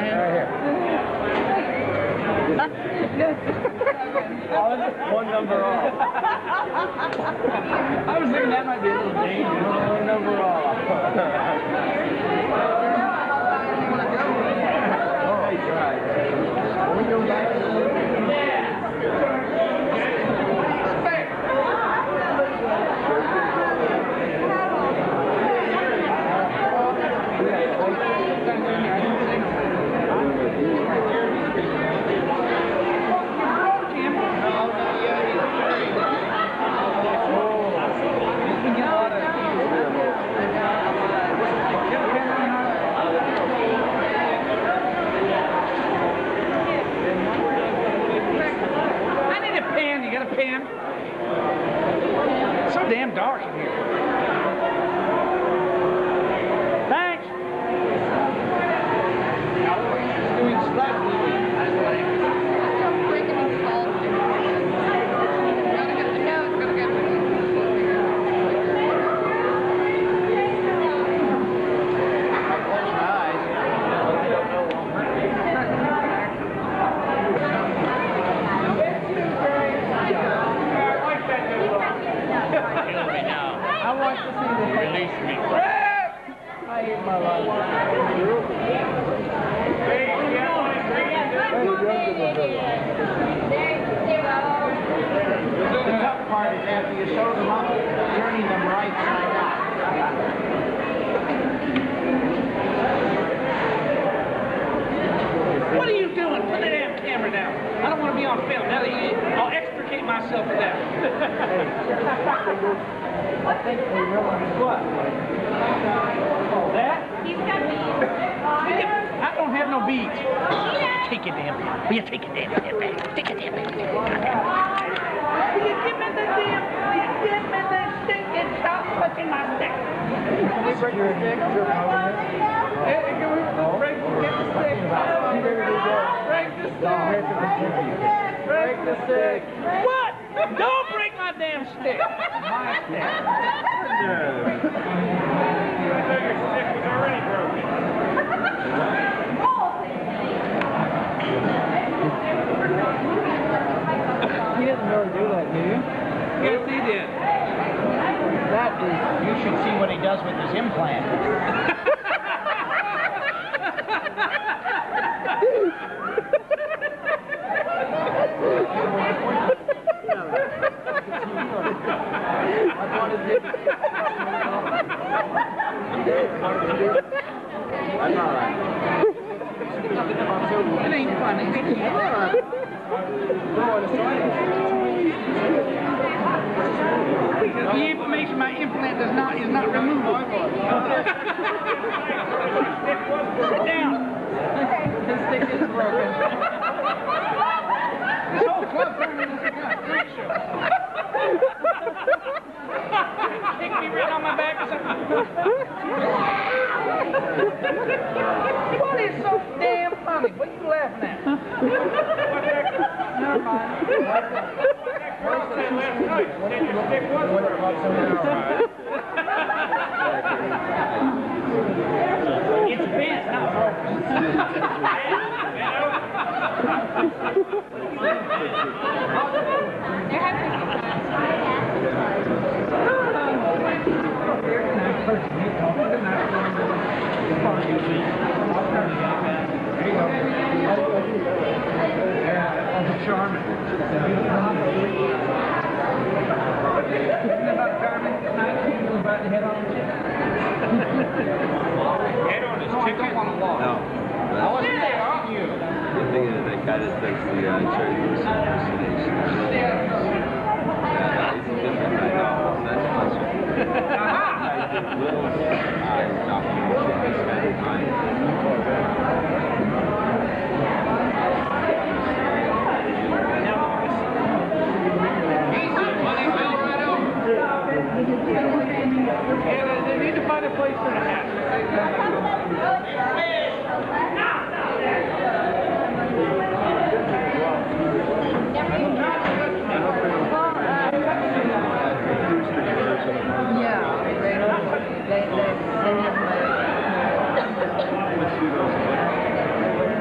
my hand? Right here. One number off. I was thinking that might be a little dangerous. One number off. Nice try. Can we go back to the so damn dark in here. Thanks. doing Slug. Release me. I hate my life. The tough part is after you sew them up, turning them right side out. What are you doing? Put the damn camera down. I don't want to be on film. Now I'll extricate myself from that. I think they realize what? That? He's got beads. I don't have no beads. Take your damn pen. Will you take your damn pen back? Take your damn pen back. Will you give me the damn, will you give me the stick and stop touching my stick? Can we break your stick? Hey, can we break the stick? Break the stick. Break the stick. What? Don't break my damn stick. My stick. Your stick was already broken. He doesn't really do that, do you? Yes, he did. That is, you should see what he does with his implant. I'm all right. It ain't funny. The information my implant is not removable. Sit down. His stick is broken. This whole club turned into a freak show. Kick me right on my back or something. What is so damn funny? What are you laughing at? Never mind. It's bent, not broken. Charming. Isn't it about Charming tonight? You're about to head on the chicken. Head on his chicken? I don't want to walk. No. I wasn't there, aren't you? The thing is, that guy that does the cherry moose impersonation. He's a different guy. No, that's Fletcher. He's talking shit. He's spending time. Yeah, they need to find a place for the hat. Yeah, they have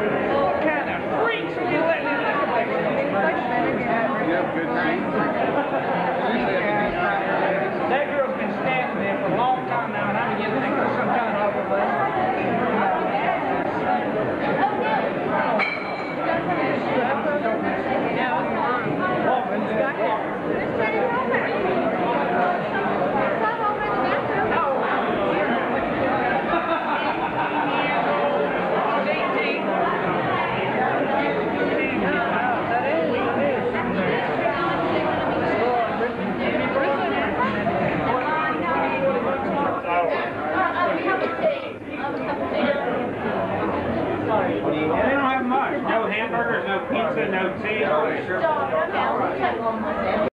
no pizza, no tea.